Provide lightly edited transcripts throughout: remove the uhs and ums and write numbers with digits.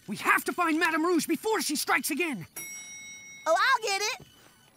We have to find Madame Rouge before she strikes again. Oh, I'll get it.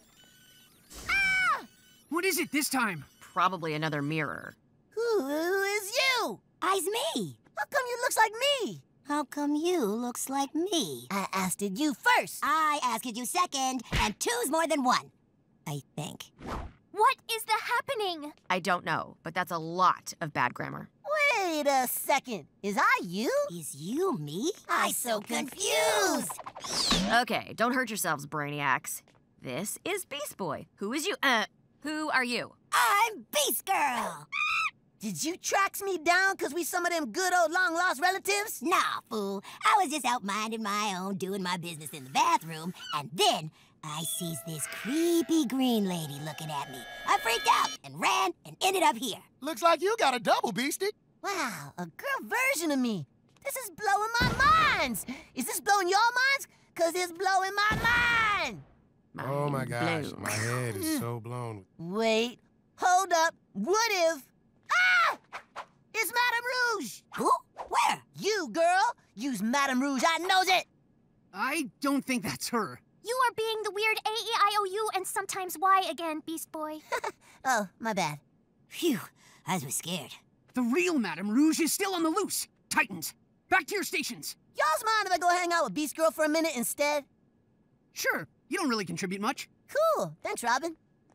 Ah! What is it this time? Probably another mirror. Who is you? I's me. How come you looks like me? How come you looks like me? I asked it you first. I asked you second, and two's more than one, I think. What is happening? I don't know, but that's a lot of bad grammar. Wait a second. Is I you? Is you me? I so confused. Okay, don't hurt yourselves, brainiacs. This is Beast Boy. Who is you? Who are you? I'm Beast Girl. Did you tracks me down because we some of them good old long-lost relatives? Nah, fool. I was just out minding my own, doing my business in the bathroom, and then I sees this creepy green lady looking at me. I freaked out and ran and ended up here. Looks like you got a double, Beastie. Wow, a girl version of me. This is blowing my minds. Is this blowing your minds? Because it's blowing my mind. Oh my gosh, blown. my head is so blown. Wait, hold up. What if... Ah! It's Madame Rouge. Who? Where? You, girl. You's Madame Rouge. I knows it. I don't think that's her. You are being the weird A-E-I-O-U and sometimes Y again, Beast Boy. Oh, my bad. Phew, I was scared. The real Madame Rouge is still on the loose. Titans, back to your stations. Y'all's mind if I go hang out with Beast Girl for a minute instead? Sure, you don't really contribute much. Cool. Thanks, Robin.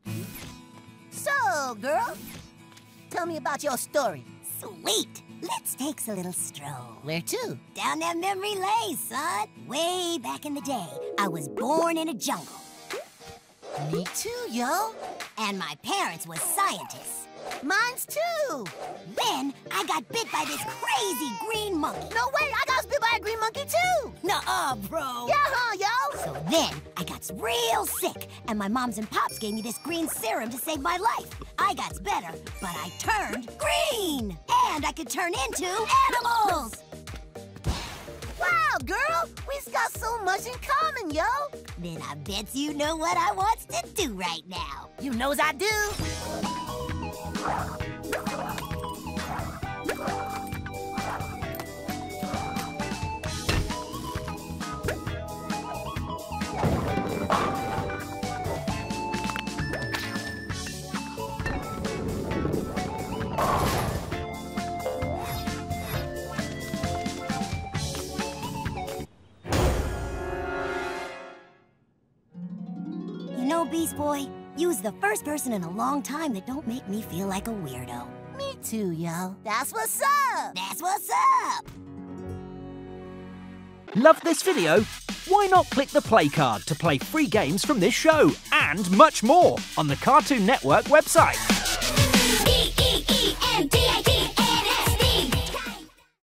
So, girl, tell me about your story. Sweet. Let's take a little stroll. Where to? Down that memory lane, son. Way back in the day, I was born in a jungle. Me too, yo. And my parents was scientists. Mine's too. Then I got bit by this crazy green monkey. No way, I got bit by a green monkey too. Nuh-uh, bro. Yeah, huh, yo? So then I got real sick, and my moms and pops gave me this green serum to save my life. I got better, but I turned green. And I could turn into animals. Wow, girl, we've got so much in common, yo. Then I bet you know what I wants to do right now. You knows I do. You know, Beast Boy, you was the first person in a long time that don't make me feel like a weirdo. Me too, yo. That's what's up. That's what's up! Love this video? Why not click the play card to play free games from this show and much more on the Cartoon Network website?